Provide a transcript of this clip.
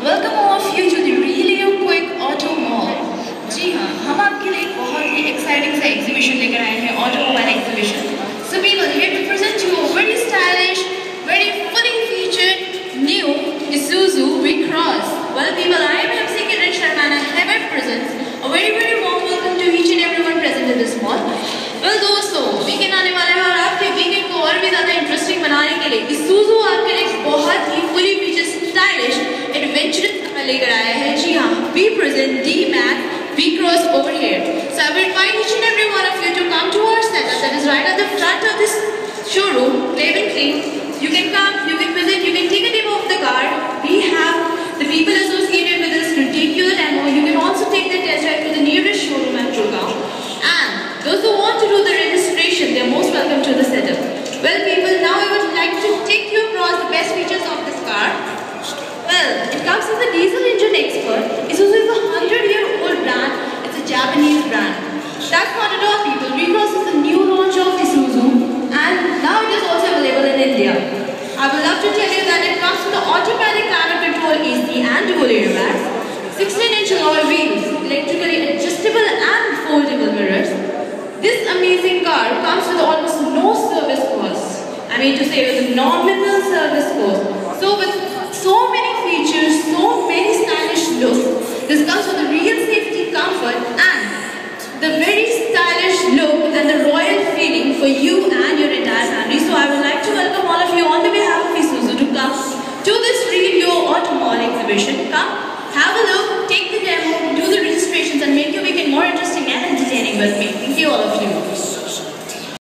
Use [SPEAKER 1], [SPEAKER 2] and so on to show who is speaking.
[SPEAKER 1] Welcome all of you to the Relay Quick Auto Mall. जी हाँ, हम आपके लिए एक बहुत ही exciting सा exhibition लेकर आए हैं, automobile exhibition. So people, here to present you a very stylish, very fully featured new Isuzu V-Cross. Well people, I am MC Kiran Sharma and I hereby presents a very warm welcome to each and everyone present in this mall. Well दोस्तों, weekend आने वाला है और आपके weekend को और भी ज़्यादा interesting बनाने के लिए Isuzu आपके लिए एक बहुत ही fully featured stylish adventurous लेकर आया है. जी हाँ, we present D-Max V-Cross over here. So I will invite each and every one of you to come to our setup that is right at the front of this showroom, Cleven Clean. You can come, you can visit, you can take a demo of the car. We have the people associated with us to take you the demo. You can also take the test drive to the nearest showroom at Gurgaon. And those who want to do the registration, they are most welcome to the setup. Well people, now I would like to take you across the best features of this car. Well, it comes with a diesel engine expert. Isuzu is a 100-year-old brand. It's a Japanese brand. That's not at all, people. V-Cross is the new launch of Isuzu, and now it is also available in India. I would love to tell you that it comes with the automatic climate control AC and dual airbags, 16-inch alloy wheels, electrically adjustable and foldable mirrors. This amazing car comes with almost no service costs. I mean to say, with a nominal service cost. So with so many features, so many stylish looks, this comes with a real safety, comfort and the very stylish look and the royal feeling for you and your entire